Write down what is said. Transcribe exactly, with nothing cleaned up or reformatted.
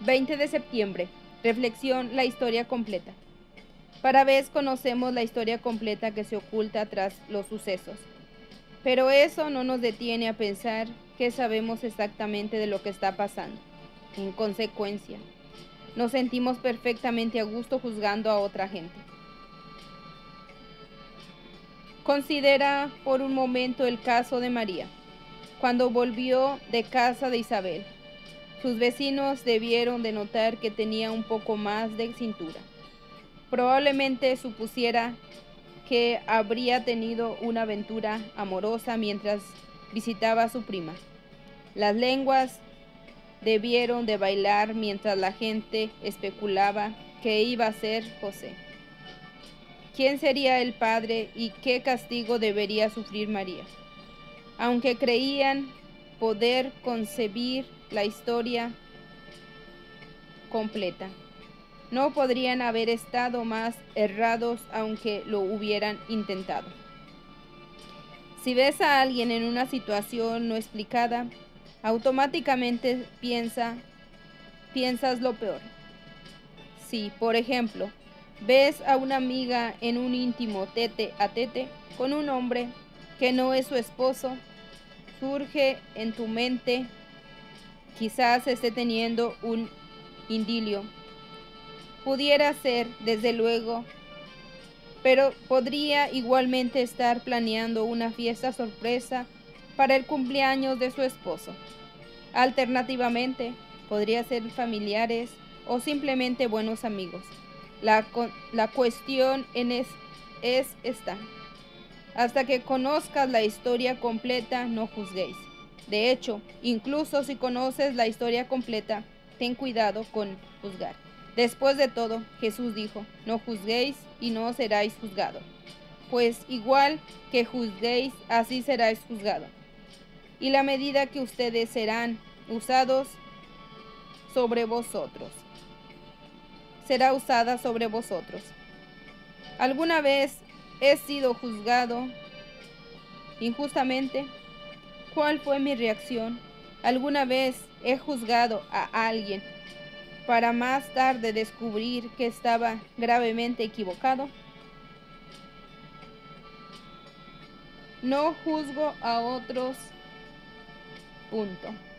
veinte de septiembre. Reflexión: la historia completa. Para vez conocemos la historia completa que se oculta tras los sucesos. Pero eso no nos detiene a pensar que sabemos exactamente de lo que está pasando. En consecuencia, nos sentimos perfectamente a gusto juzgando a otra gente. Considera por un momento el caso de María. Cuando volvió de casa de Isabel, sus vecinos debieron de notar que tenía un poco más de cintura. Probablemente supusiera que habría tenido una aventura amorosa mientras visitaba a su prima. Las lenguas debieron de bailar mientras la gente especulaba que iba a ser José. ¿Quién sería el padre y qué castigo debería sufrir María? Aunque creían poder concebir la historia completa, no podrían haber estado más errados aunque lo hubieran intentado. Si ves a alguien en una situación no explicada, automáticamente piensa, piensas lo peor. Si, por ejemplo, ves a una amiga en un íntimo tete a tete con un hombre que no es su esposo, surge en tu mente, quizás esté teniendo un idilio. Pudiera ser, desde luego, pero podría igualmente estar planeando una fiesta sorpresa para el cumpleaños de su esposo. Alternativamente, podría ser familiares o simplemente buenos amigos. La, la cuestión en es, es esta. Hasta que conozcas la historia completa, no juzguéis. De hecho, incluso si conoces la historia completa, ten cuidado con juzgar. Después de todo, Jesús dijo, no juzguéis y no seráis juzgados. Pues igual que juzguéis, así seráis juzgados. Y la medida que ustedes serán usados sobre vosotros, será usada sobre vosotros. ¿Alguna vez he sido juzgado injustamente? ¿Cuál fue mi reacción? ¿Alguna vez he juzgado a alguien para más tarde descubrir que estaba gravemente equivocado? No juzgo a otros. Punto.